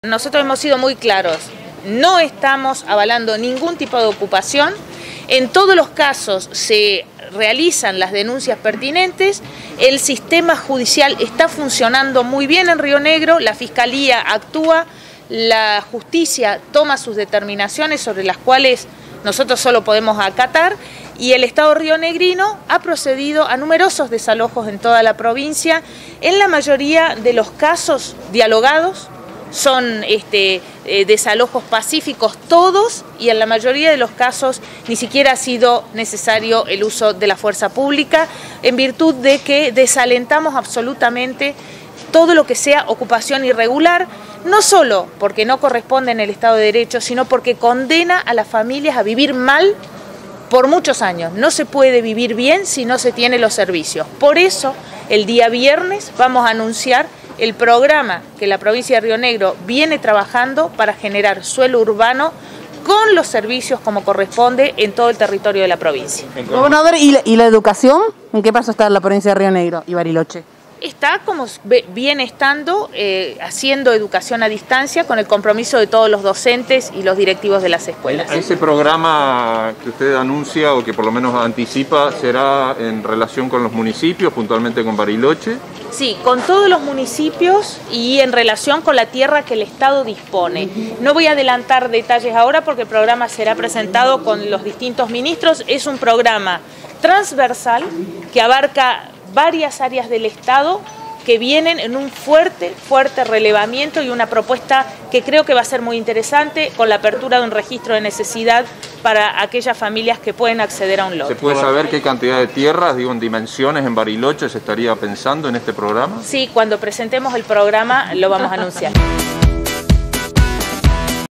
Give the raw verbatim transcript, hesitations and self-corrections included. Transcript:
Nosotros hemos sido muy claros, no estamos avalando ningún tipo de ocupación. En todos los casos se realizan las denuncias pertinentes, el sistema judicial está funcionando muy bien en Río Negro, la Fiscalía actúa, la justicia toma sus determinaciones sobre las cuales nosotros solo podemos acatar, y el Estado rionegrino ha procedido a numerosos desalojos en toda la provincia, en la mayoría de los casos dialogados. Son este, eh, desalojos pacíficos todos, y en la mayoría de los casos ni siquiera ha sido necesario el uso de la fuerza pública, en virtud de que desalentamos absolutamente todo lo que sea ocupación irregular, no solo porque no corresponde en el Estado de Derecho, sino porque condena a las familias a vivir mal por muchos años. No se puede vivir bien si no se tienen los servicios. Por eso, el día viernes vamos a anunciar el programa que la provincia de Río Negro viene trabajando para generar suelo urbano con los servicios como corresponde en todo el territorio de la provincia. Gobernador, ¿y la, y la educación? ¿En qué paso está la provincia de Río Negro y Bariloche? Está como viene estando, eh, haciendo educación a distancia con el compromiso de todos los docentes y los directivos de las escuelas. Ese programa que usted anuncia o que por lo menos anticipa, ¿será en relación con los municipios, puntualmente con Bariloche? Sí, con todos los municipios y en relación con la tierra que el Estado dispone. No voy a adelantar detalles ahora porque el programa será presentado con los distintos ministros. Es un programa transversal que abarca varias áreas del Estado que vienen en un fuerte, fuerte relevamiento y una propuesta que creo que va a ser muy interesante con la apertura de un registro de necesidad para aquellas familias que pueden acceder a un lote. ¿Se puede saber qué cantidad de tierras, digo, en dimensiones en Bariloche se estaría pensando en este programa? Sí, cuando presentemos el programa lo vamos a anunciar.